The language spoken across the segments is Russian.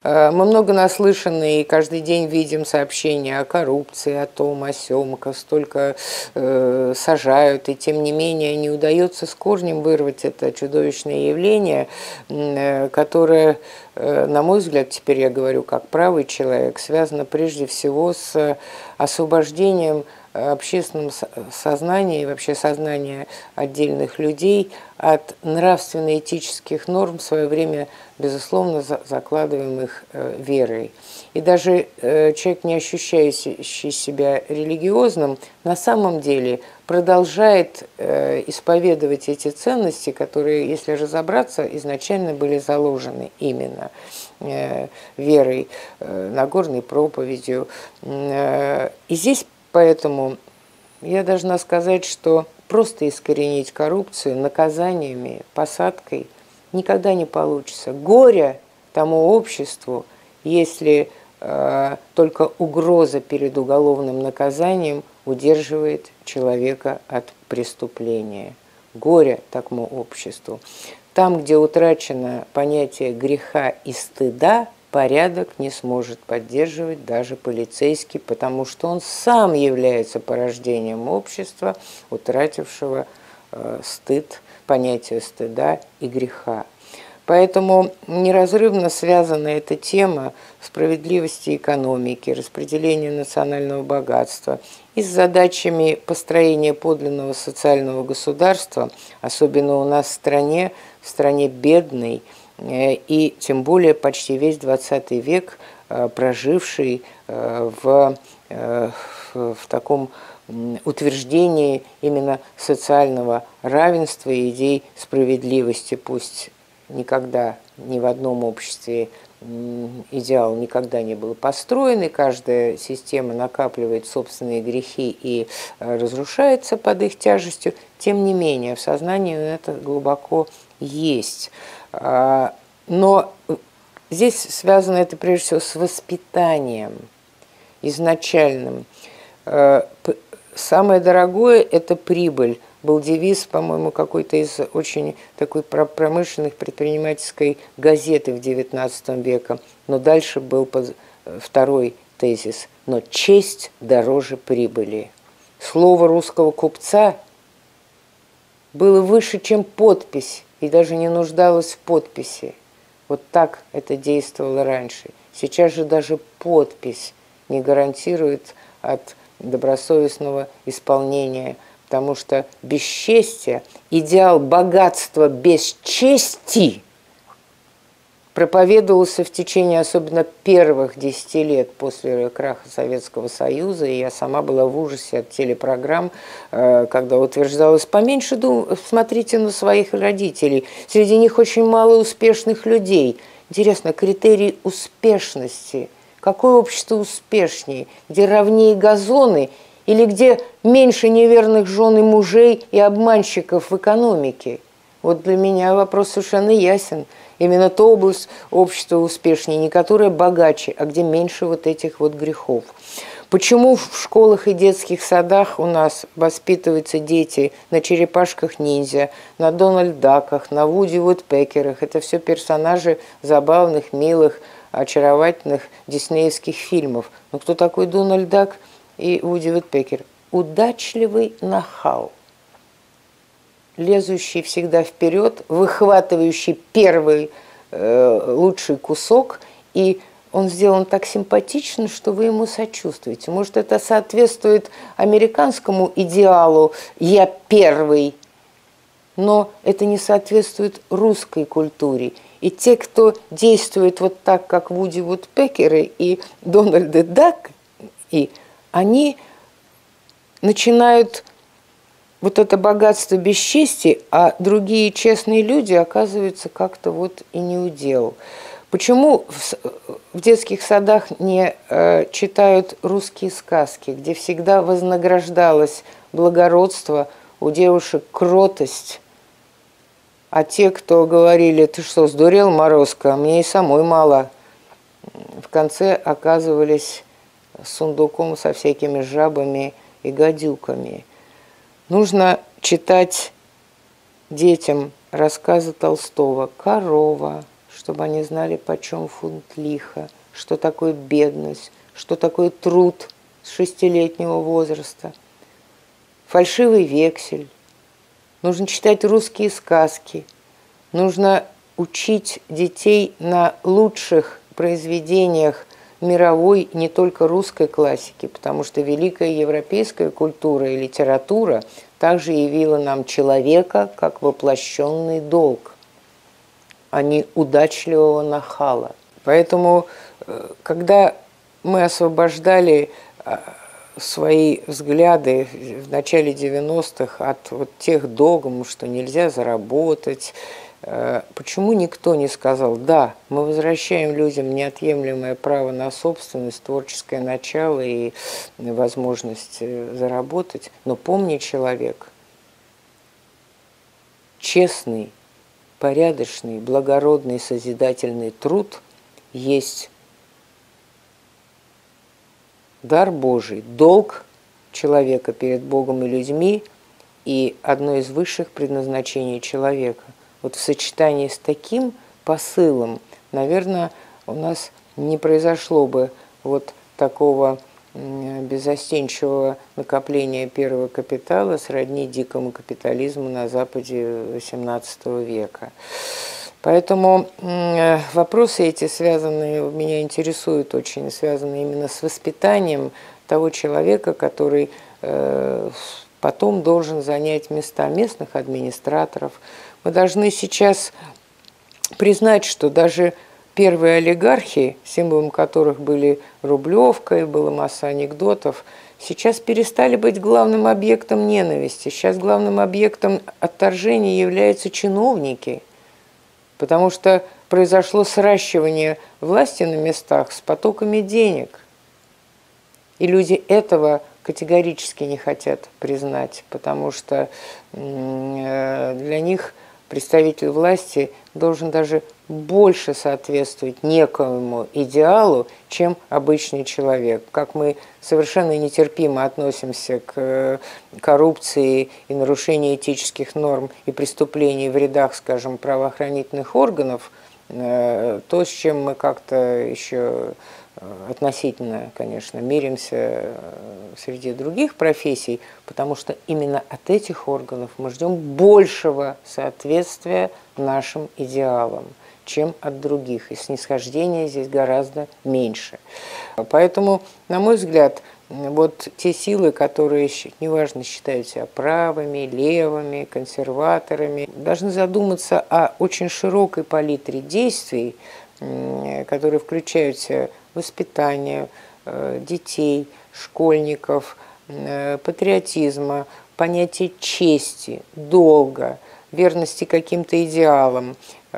Мы много наслышаны и каждый день видим сообщения о коррупции, о том, о сём, столько сажают, и тем не менее не удается с корнем вырвать это чудовищное явление, которое, на мой взгляд, теперь я говорю как правый человек, связано прежде всего с освобождением общественном сознании и вообще сознания отдельных людей от нравственно-этических норм, в свое время, безусловно, закладываемых верой. И даже человек, не ощущающий себя религиозным, на самом деле продолжает исповедовать эти ценности, которые, если разобраться, изначально были заложены именно верой, Нагорной проповедью. И здесь поэтому я должна сказать, что просто искоренить коррупцию наказаниями, посадкой никогда не получится. Горе тому обществу, если только угроза перед уголовным наказанием удерживает человека от преступления. Горе такому обществу. Там, где утрачено понятие греха и стыда, порядок не сможет поддерживать даже полицейский, потому что он сам является порождением общества, утратившего стыд, понятие стыда и греха. Поэтому неразрывно связана эта тема справедливости экономики, распределения национального богатства и с задачами построения подлинного социального государства, особенно у нас в стране бедной, и тем более почти весь XX век проживший в таком утверждении именно социального равенства и идей справедливости. Пусть никогда ни в одном обществе идеал никогда не был построен, и каждая система накапливает собственные грехи и разрушается под их тяжестью, тем не менее в сознании это глубоко есть. Но здесь связано это прежде всего с воспитанием изначальным. Самое дорогое – это прибыль. Был девиз, по-моему, какой-то из очень такой промышленных предпринимательской газеты в XIX веке. Но дальше был второй тезис. Но честь дороже прибыли. Слово русского купца было выше, чем подпись, и даже не нуждалось в подписи. Вот так это действовало раньше. Сейчас же даже подпись не гарантирует от добросовестного исполнения, потому что бесчестие, идеал богатства без чести проповедовался в течение особенно первых 10 лет после краха Советского Союза, и я сама была в ужасе от телепрограмм, когда утверждалось: поменьше смотрите на своих родителей, среди них очень мало успешных людей. Интересно, критерий успешности. Какое общество успешнее? Где ровнее газоны или где меньше неверных жен и мужей и обманщиков в экономике? Вот для меня вопрос совершенно ясен. Именно та область общества успешнее, не которая богаче, а где меньше вот этих вот грехов. Почему в школах и детских садах у нас воспитываются дети на черепашках-ниндзя, на Дональд Даках, на Вуди Вудпекерах? Это все персонажи забавных, милых, очаровательных диснеевских фильмов. Но кто такой Дональд Дак и Вуди Вудпекер? Удачливый нахал, лезущий всегда вперед, выхватывающий первый лучший кусок, и он сделан так симпатично, что вы ему сочувствуете. Может, это соответствует американскому идеалу «я первый», но это не соответствует русской культуре. И те, кто действует вот так, как Вуди Вудпекеры и Дональд Дак, и они начинают вот это богатство бесчестия, а другие честные люди оказываются как-то вот и не удел. Почему в детских садах не читают русские сказки, где всегда вознаграждалось благородство, у девушек кротость, а те, кто говорили: ты что, сдурел, Морозко, мне и самой мало, в конце оказывались сундуком со всякими жабами и гадюками. Нужно читать детям рассказы Толстого «Корова», чтобы они знали, почем фунт лиха, что такое бедность, что такое труд с 6-летнего возраста, фальшивый вексель. Нужно читать русские сказки, нужно учить детей на лучших произведениях мировой, не только русской классики, потому что великая европейская культура и литература также явила нам человека как воплощенный долг, а не удачливого нахала. Поэтому, когда мы освобождали свои взгляды в начале 90-х от вот тех догм, что нельзя заработать, почему никто не сказал: да, мы возвращаем людям неотъемлемое право на собственность, творческое начало и возможность заработать, но помни, человек, честный, порядочный, благородный, созидательный труд есть дар Божий, долг человека перед Богом и людьми и одно из высших предназначений человека. Вот в сочетании с таким посылом, наверное, у нас не произошло бы вот такого беззастенчивого накопления первого капитала сродни дикому капитализму на Западе XVIII века. Поэтому вопросы эти связанные, меня интересуют очень, связаны именно с воспитанием того человека, который потом должен занять места местных администраторов. Мы должны сейчас признать, что даже первые олигархи, символом которых были Рублевка и была масса анекдотов, сейчас перестали быть главным объектом ненависти. Сейчас главным объектом отторжения являются чиновники, потому что произошло сращивание власти на местах с потоками денег. И люди этого категорически не хотят признать, потому что для них представитель власти должен даже больше соответствовать некоему идеалу, чем обычный человек. Как мы совершенно нетерпимо относимся к коррупции и нарушению этических норм и преступлений в рядах, скажем, правоохранительных органов, то, с чем мы как-то еще относительно, конечно, миримся среди других профессий, потому что именно от этих органов мы ждем большего соответствия нашим идеалам, чем от других, и снисхождения здесь гораздо меньше. Поэтому, на мой взгляд, вот те силы, которые, неважно, считают себя правыми, левыми, консерваторами, должны задуматься о очень широкой палитре действий, которые включают в себя воспитание детей, школьников, патриотизма, понятие чести, долга, верности каким-то идеалам,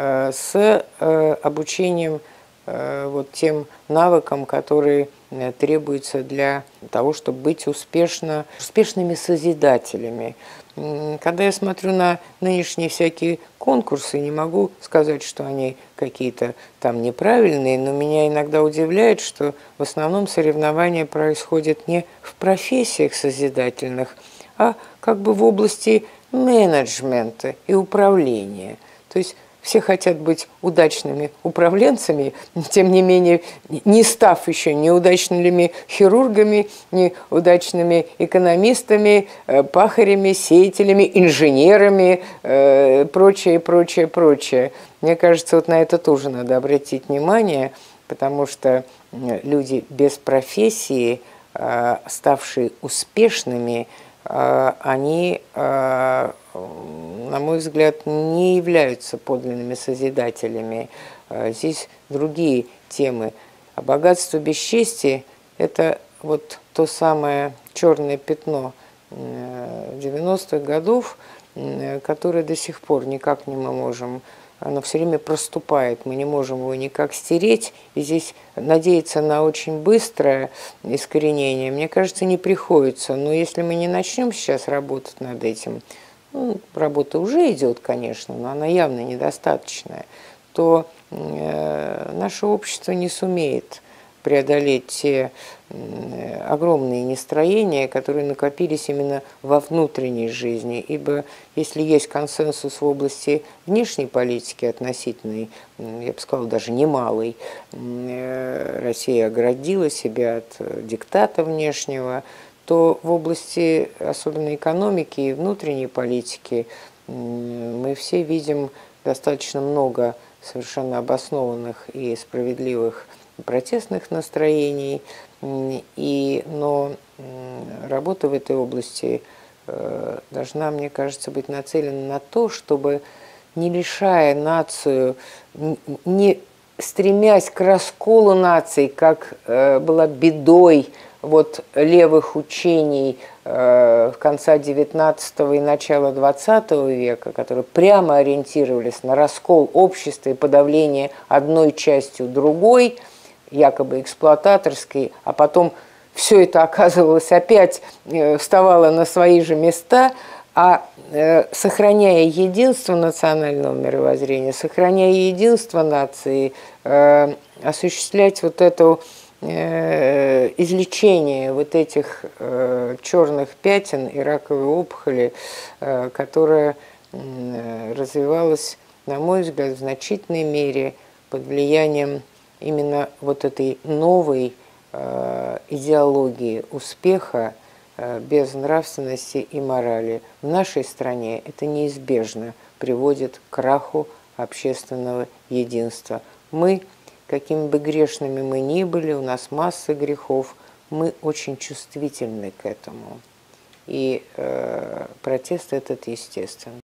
с обучением вот тем навыкам, которые требуются для того, чтобы быть успешными созидателями. Когда я смотрю на нынешние всякие конкурсы, не могу сказать, что они какие-то там неправильные, но меня иногда удивляет, что в основном соревнования происходят не в профессиях созидательных, а как бы в области менеджмента и управления. То есть все хотят быть удачными управленцами, тем не менее, не став еще неудачными хирургами, неудачными экономистами, пахарями, сеятелями, инженерами, прочее, прочее, прочее. Мне кажется, вот на это тоже надо обратить внимание, потому что люди без профессии, ставшие успешными, они, на мой взгляд, не являются подлинными созидателями. Здесь другие темы. А богатство без чести – это вот то самое черное пятно 90-х годов, которое до сих пор никак не мы можем, оно все время проступает, мы не можем его никак стереть, и здесь надеяться на очень быстрое искоренение, мне кажется, не приходится. Но если мы не начнем сейчас работать над этим, работа уже идет, конечно, но она явно недостаточная, то наше общество не сумеет преодолеть те огромные нестроения, которые накопились именно во внутренней жизни. Ибо если есть консенсус в области внешней политики относительной, я бы сказала, даже немалый, Россия оградила себя от диктата внешнего, то в области особенно экономики и внутренней политики мы все видим достаточно много совершенно обоснованных и справедливых протестных настроений, но работа в этой области должна, мне кажется, быть нацелена на то, чтобы, не лишая нацию, не стремясь к расколу наций, как была бедой вот левых учений конца XIX и начала XX века, которые прямо ориентировались на раскол общества и подавление одной частью другой, якобы эксплуататорской, а потом все это оказывалось опять, вставало на свои же места, а сохраняя единство национального мировоззрения, сохраняя единство нации, осуществлять вот это излечение вот этих черных пятен и раковой опухоли, которая развивалась, на мой взгляд, в значительной мере под влиянием именно вот этой новой идеологии успеха без нравственности и морали. В нашей стране это неизбежно приводит к краху общественного единства. Мы, какими бы грешными мы ни были, у нас масса грехов, мы очень чувствительны к этому. И протест этот естествен.